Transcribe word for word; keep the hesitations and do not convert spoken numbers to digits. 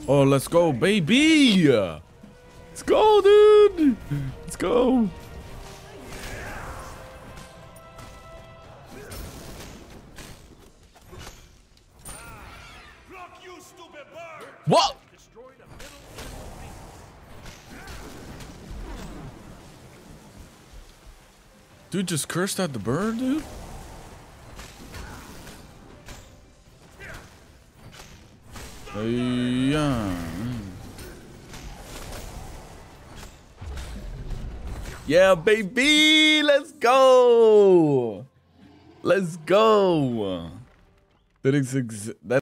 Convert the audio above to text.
Oh, let's go, baby! Let's go, dude! Let's go! What? Dude just cursed at the bird, dude? Yeah. Yeah, baby! Let's go! Let's go! That is ex that